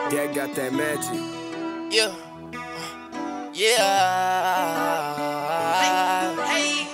Dad got that magic. Yeah. Yeah. Hey.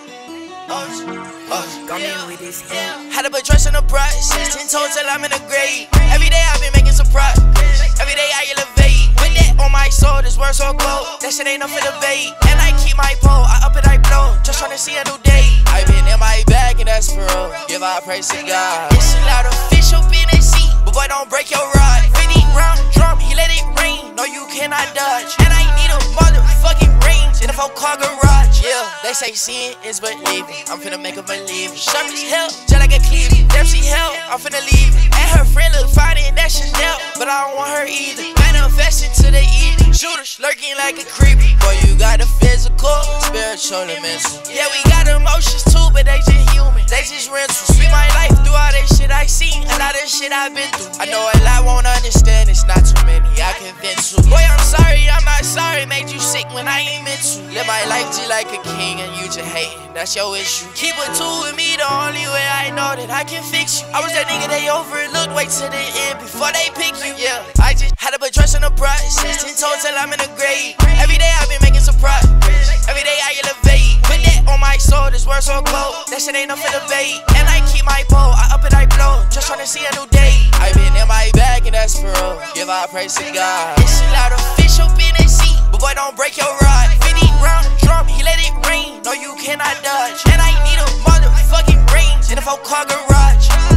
Come in with this hell. Had to put trust in the process. 10 toes till I'm in the grave. Every day I've been making some progress. Every day I elevate. With that on my soul, this word so cold. That shit ain't no for debate. And I keep my pole, I up it, I blow. Just tryna see a new day. I been in my bag and that's for real. Give our praise to God. It's a lot of fish up in the sea, but boy, don't break your rod. 50 round drum, he let it rain. No, you cannot dodge. And I need a motherfucking range in a 4-car garage. Yeah, they say seeing is believing. I'm finna make her believe. Sharp as hell, just like a cleave. Dempsey hell, I'm finna leave. And her friend look fine in that Chanel, but I don't want her either. Manifesting to the evening. Shooters lurking like a creeper. Boy, you got the physical, spiritual, and mental. Yeah, we got emotions too, but they just human. They just rental. Spend my life through all that shit I seen, a lot of shit I've been through. I know a lot won't understand, it's not too many I can vent to. Boy, I'm sorry, I'm not sorry. Made you sick when I ain't meant to. Live my life just like a king and you just hating, that's your issue. Keep it two with me, the only way I know that I can fix you. I was that nigga they overlooked, wait till the end before they pick you. Yeah, I just had to put trust in the process. 10 toes till I'm in the grave. Every day I've been making some progress. Every day I elevate. Put that on my soul, this word so cold. That shit ain't no for debate. And I keep my pole, I up it, I blow. Just tryna see a new day. I been in my bag and that's for real. Give our praise to God. It's a lot of fish up in the sea, but boy, don't break your rod. 50 round drum, he let it rain. No, you cannot dodge. And I need a motherfucking range in a 4-car garage.